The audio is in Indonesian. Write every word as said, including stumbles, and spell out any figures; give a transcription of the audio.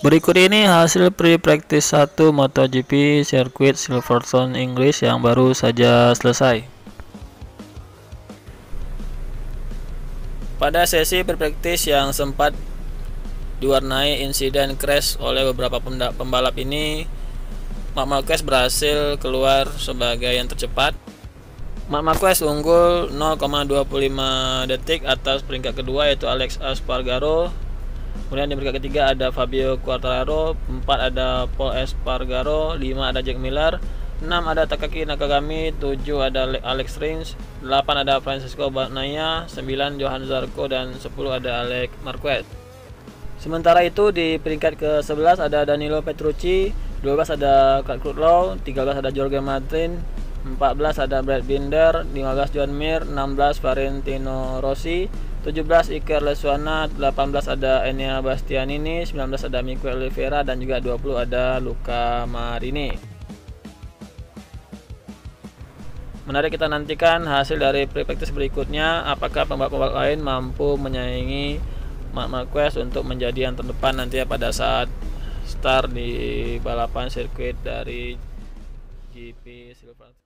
Berikut ini hasil pre-practice satu MotoGP sirkuit Silverstone Inggris yang baru saja selesai. Pada sesi pre-practice yang sempat diwarnai insiden crash oleh beberapa pembalap ini, Marc Marquez berhasil keluar sebagai yang tercepat. Marc Marquez unggul nol koma dua lima detik atas peringkat kedua, yaitu Alex Espargaro. Kemudian di peringkat ketiga ada Fabio Quartararo, empat ada Paul Espargaro, lima ada Jack Miller, enam ada Takaki Nakagami, tujuh ada Alex Rins, delapan ada Francesco Bagnaia, sembilan Johan Zarco, dan sepuluh ada Alex Marquez. Sementara itu di peringkat ke sebelas ada Danilo Petrucci, dua belas ada Clark Crutchlow, tiga belas ada Jorge Martin, empat belas ada Brad Binder, lima belas Joan Mir, enam belas Valentino Rossi, tujuh belas Iker Lecuona, delapan belas ada Enea Bastianini, sembilan belas ada Mikel Oliveira, dan juga dua puluh ada Luca Marini. Menarik kita nantikan hasil dari pre-practice berikutnya, apakah pembalap-pembalap lain mampu menyaingi Marc Marquez untuk menjadi yang terdepan nanti ya pada saat start di balapan sirkuit dari G P Silverstone.